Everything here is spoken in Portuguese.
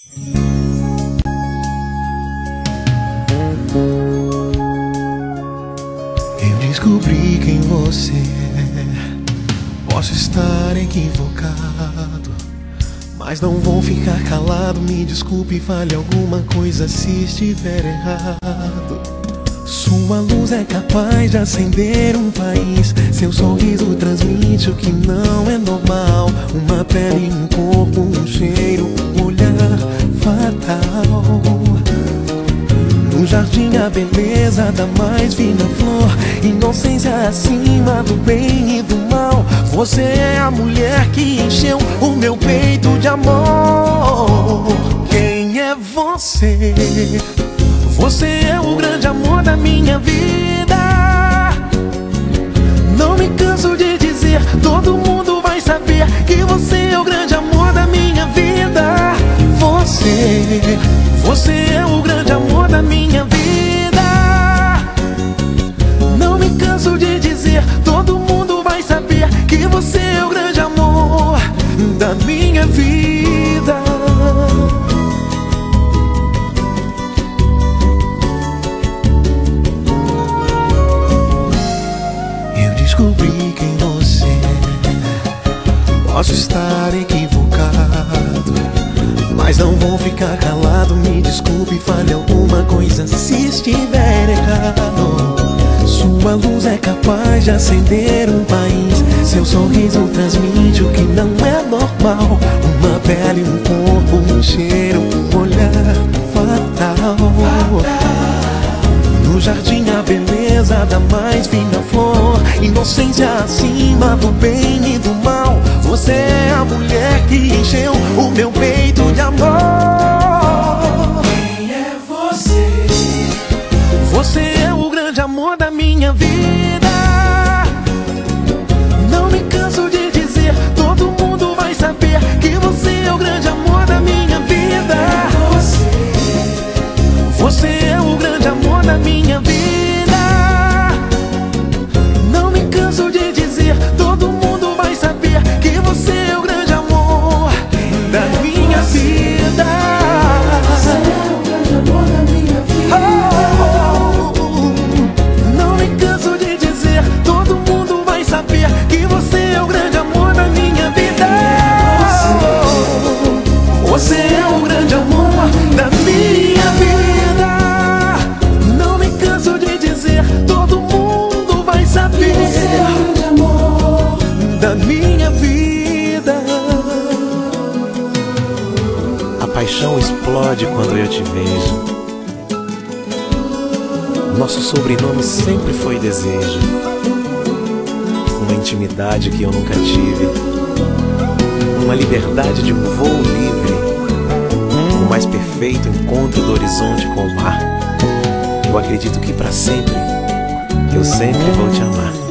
Eu descobri quem você é. Posso estar equivocado, mas não vou ficar calado. Me desculpe, fale alguma coisa se estiver errado. Sua luz é capaz de acender um país. Seu sorriso transmite o que não é normal. Uma pele, um corpo, um cheiro, um olhar fatal. No jardim a beleza da mais fina flor, inocência acima do bem e do mal. Você é a mulher que encheu o meu peito de amor. Quem é você? Você é o grande amor da minha vida. Não me canso de dizer, todo mundo vai saber que você é o grande amor da minha vida. Você é o grande amor da minha vida. Não me canso de dizer, todo mundo vai saber que você é o grande amor da minha vida. Eu descobri quem você é. Posso estar equivocado, mas não vou ficar calado. Me desculpe, fale alguma coisa se estiver errado. Sua luz é capaz de acender um país. Seu sorriso transmite o que não é normal. Uma pele, um corpo, um cheiro, um olhar fatal. No jardim a beleza da mais fina flor, inocência acima do bem e do mal. Você é a mulher que encheu o meu peito de amor. Quem é você? Você é o grande amor da minha vida. Não me canso de dizer, todo mundo vai saber que você é o grande amor da minha vida. Você é o grande amor da minha vida. Não me canso de dizer, todo mundo vai saber que você é o grande amor da minha vida. Você é o grande amor da minha vida. Não me canso de dizer, todo mundo vai saber que você é o grande amor da minha vida. Você é o grande amor da minha vida. Não me canso de dizer, todo mundo vai saber da minha vida. A paixão explode quando eu te vejo. Nosso sobrenome sempre foi desejo. Uma intimidade que eu nunca tive. Uma liberdade de um voo livre. O mais perfeito encontro do horizonte com o mar. Eu acredito que para sempre, eu sempre vou te amar.